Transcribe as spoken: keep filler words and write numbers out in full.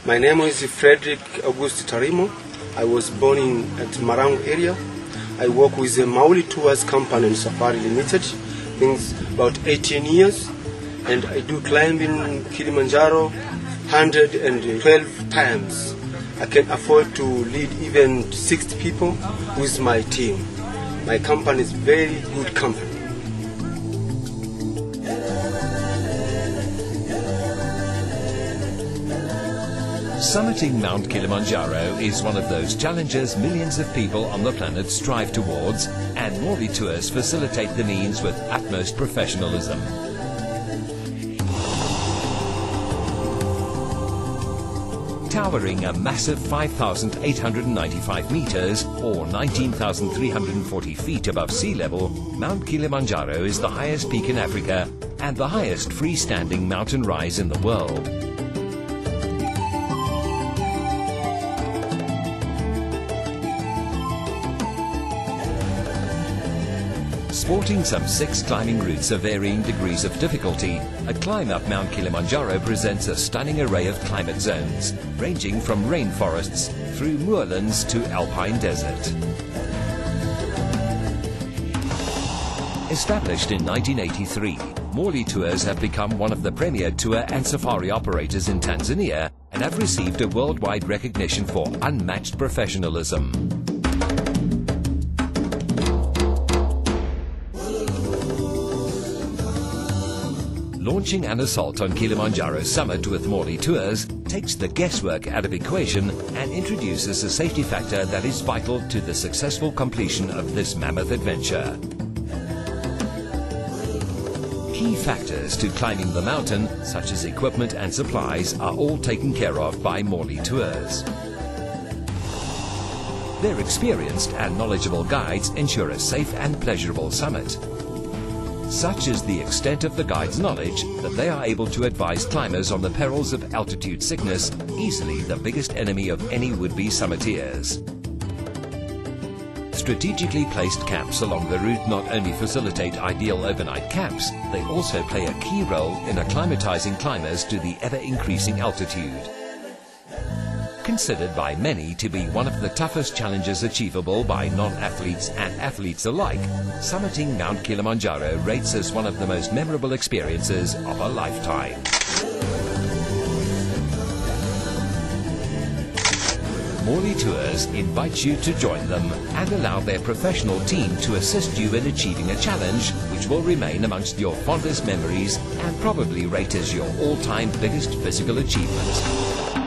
My name is Frederick August Tarimo. I was born in at Marangu area. I work with the Mauli Tours Company and Safari Limited, things about eighteen years, and I do climbing Kilimanjaro one hundred twelve times. I can afford to lead even sixty people with my team. My company is very good company. Summiting Mount Kilimanjaro is one of those challenges millions of people on the planet strive towards, and Morley Tours facilitate the means with utmost professionalism. Towering a massive five thousand eight hundred ninety-five meters or nineteen thousand three hundred forty feet above sea level, Mount Kilimanjaro is the highest peak in Africa and the highest freestanding mountain rise in the world. Sporting some six climbing routes of varying degrees of difficulty, a climb up Mount Kilimanjaro presents a stunning array of climate zones, ranging from rainforests through moorlands to alpine desert. Established in nineteen eighty-three, Morley Tours have become one of the premier tour and safari operators in Tanzania and have received a worldwide recognition for unmatched professionalism. Launching an assault on Kilimanjaro's summit with Morley Tours takes the guesswork out of equation and introduces a safety factor that is vital to the successful completion of this mammoth adventure. Key factors to climbing the mountain, such as equipment and supplies, are all taken care of by Morley Tours. Their experienced and knowledgeable guides ensure a safe and pleasurable summit. Such is the extent of the guide's knowledge that they are able to advise climbers on the perils of altitude sickness, easily the biggest enemy of any would-be summiteers. Strategically placed camps along the route not only facilitate ideal overnight camps, they also play a key role in acclimatizing climbers to the ever-increasing altitude. Considered by many to be one of the toughest challenges achievable by non-athletes and athletes alike, summiting Mount Kilimanjaro rates as one of the most memorable experiences of a lifetime. Morley Tours invites you to join them and allow their professional team to assist you in achieving a challenge which will remain amongst your fondest memories and probably rate as your all-time biggest physical achievement.